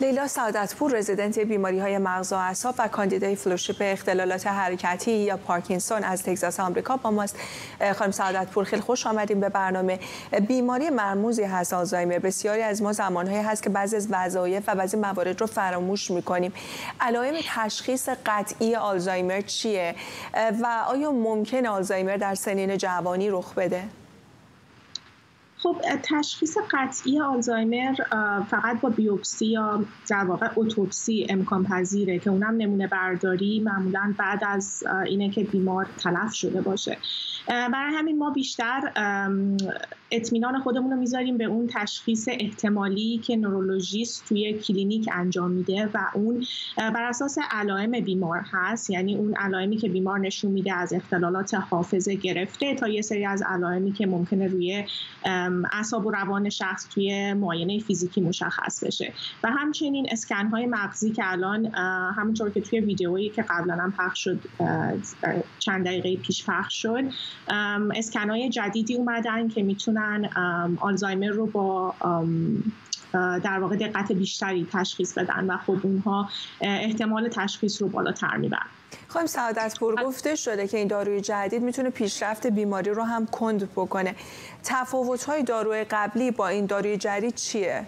لیلا سعادتپور، رزیدنت بیماری‌های مغز و اعصاب و کاندیدای فلوشیپ اختلالات حرکتی یا پارکینسون از تگزاس آمریکا با ماست. خانم سعادتپور، خیلی خوش آمدیم به برنامه. بیماری مرموزی هست آلزایمر. بسیاری از ما زمانهایی هست که بعضی از وظایف و بعضی موارد رو فراموش می‌کنیم. علائم تشخیص قطعی آلزایمر چیه و آیا ممکن آلزایمر در سنین جوانی رخ بده؟ خب تشخیص قطعی آلزایمر فقط با بیوپسی یا در واقع اتوپسی امکان پذیره که اونم نمونه برداری معمولاً بعد از اینه که بیمار تلف شده باشه. برای همین ما بیشتر اطمینان خودمون رو میذاریم به اون تشخیص احتمالی که نورولوژیست توی کلینیک انجام میده و اون بر اساس علائم بیمار هست، یعنی اون علائمی که بیمار نشون میده از اختلالات حافظه گرفته تا یه سری از علائمی که ممکنه روی اعصاب و روان شخص توی معاینه فیزیکی مشخص بشه و همچنین اسکن‌های مغزی که الان همونطور که توی ویدیویی که قبلا هم پخش شد چند دقیقه پیش پخش شد، اسکن‌های جدیدی اومدن که میتونن آلزایمر رو با در واقع دقت بیشتری تشخیص بدن و خب اونها احتمال تشخیص رو بالاتر میبرن. خانم سعادتپور، گفته شده که این داروی جدید میتونه پیشرفت بیماری رو هم کند بکنه. تفاوت‌های داروی قبلی با این داروی جدید چیه؟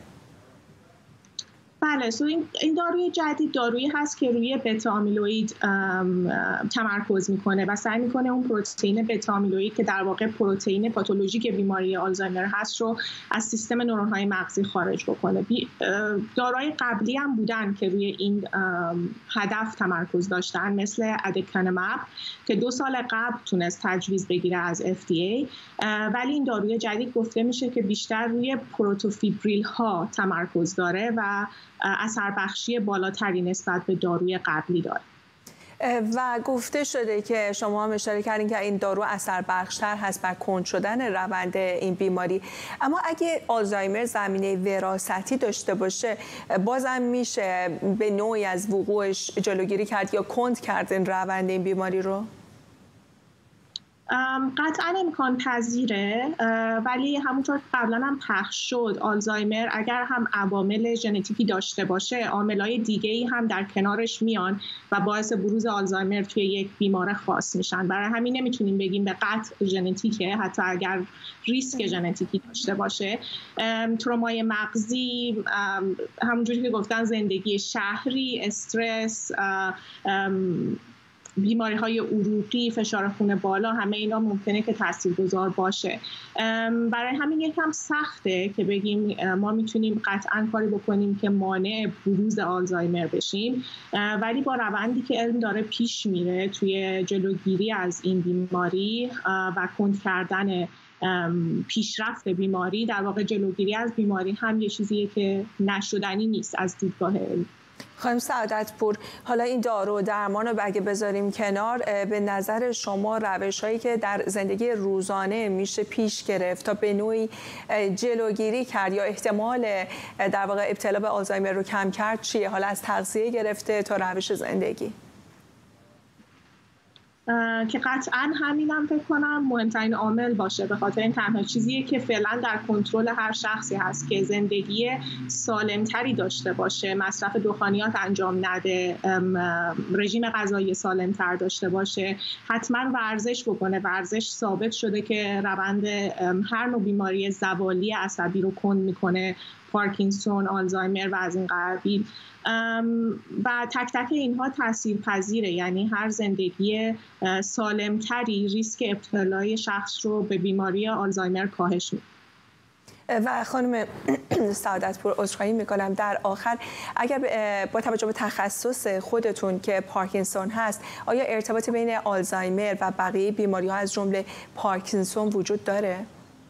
بله، این داروی جدید دارویی هست که روی بتا آمیلوید تمرکز میکنه و سعی میکنه اون پروتئین بتا آمیلوید که در واقع پروتئین پاتولوژیک بیماری آلزایمر هست رو از سیستم نورون‌های مغزی خارج بکنه. داروهای قبلی هم بودن که روی این هدف تمرکز داشتن، مثل ادکانماب که 2 سال قبل تونست تجویز بگیره از FDA، ولی این داروی جدید گفته میشه که بیشتر روی پروتوفیبریل ها تمرکز داره و اثر بخشی بالاتری نسبت به داروی قبلی داره. و گفته شده که شما هم اشاره کردین که این دارو اثر بخشتر هست بر کند شدن روند این بیماری، اما اگه آلزایمر زمینه وراثتی داشته باشه بازم میشه به نوعی از وقوعش جلوگیری کرد یا کند کرد این روند این بیماری رو؟ قطعا امکان پذیره، ولی همونطور که قبلا هم پخش شد آلزایمر اگر هم عوامل ژنتیکی داشته باشه، عاملای دیگه‌ای هم در کنارش میان و باعث بروز آلزایمر توی یک بیمار خاص میشن. برای همین نمیتونیم بگیم به قطع ژنتیکه، حتی اگر ریسک ژنتیکی داشته باشه. ترومای مغزی، همونجوری که گفتن زندگی شهری، استرس، بیماری‌های عروقی، فشار خون بالا، همه اینا ممکنه که تاثیرگذار باشه. برای همین یکم سخته که بگیم ما میتونیم قطعاً کاری بکنیم که مانع بروز آلزایمر بشیم، ولی با روندی که علم داره پیش میره توی جلوگیری از این بیماری و کند کردن پیشرفت بیماری، در واقع جلوگیری از بیماری هم یه چیزیه که نشدنی نیست از دیدگاه علم. خانم سعادتپور، حالا این دارو درمان رو اگه بذاریم کنار، به نظر شما روش‌هایی که در زندگی روزانه میشه پیش گرفت تا به نوعی جلوگیری کرد یا احتمال در واقع ابتلا به آلزایمر رو کم کرد چیه؟ حالا از تغذیه گرفته تا روش زندگی. که قطعاً همینم فکر کنم مهمترین عامل باشه، به خاطر این تنها چیزیه که فعلا در کنترل هر شخصی هست که زندگی سالمتری داشته باشه، مصرف دخانیات انجام نده، رژیم غذایی سالمتر داشته باشه، حتما ورزش بکنه. ورزش ثابت شده که روند هر نوع بیماری زوالی عصبی رو کند میکنه، پارکینسون، آلزایمر و از این قبیل، و تک تک اینها تأثیر پذیره. یعنی هر زندگی سالمتری ریسک ابتلای شخص رو به بیماری آلزایمر کاهش میده. و خانم سعادتپور، عذرخواهی میکنم در آخر، اگر با توجه به تخصص خودتون که پارکینسون هست، آیا ارتباطی بین آلزایمر و بقیه بیماری‌ها از جمله پارکینسون وجود داره؟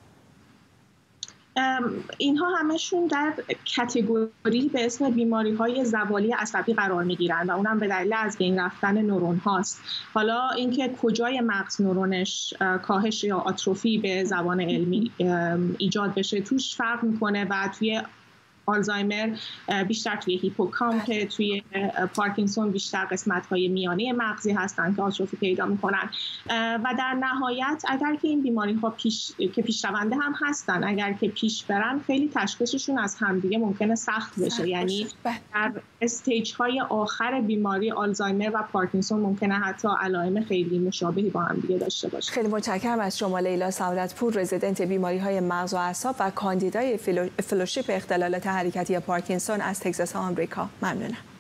اینها همشون در کاتگوری به اسم بیماری‌های زوالی عصبی قرار می‌گیرند و اونم به دلیل از بین رفتن نورون هاست. حالا اینکه کجای مغز نورونش کاهش یا آتروفی به زبان علمی ایجاد بشه توش فرق می‌کنه و توی آلزایمر بیشتر توی هیپوکامپ، توی پارکینسون بیشتر قسمت‌های میانه مغزی هستن که آتروفی پیدا می‌کنن و در نهایت اگر که این بیماری‌ها پیشرونده هم هستن، اگر که پیش برن خیلی تشخیصشون از همدیگه ممکنه سخت بشه. یعنی در استیج‌های آخر بیماری آلزایمر و پارکینسون ممکنه حتی علائم خیلی مشابهی با هم دیگه داشته باشه. خیلی متشکرم از شما لیلا سعادت‌پور، رزیدنت بیماری‌های مغز و اعصاب و کاندیدای فلوشیپ اختلالات حرکتی یا پارکینسون از تگزاس آمریکا. ممنونم.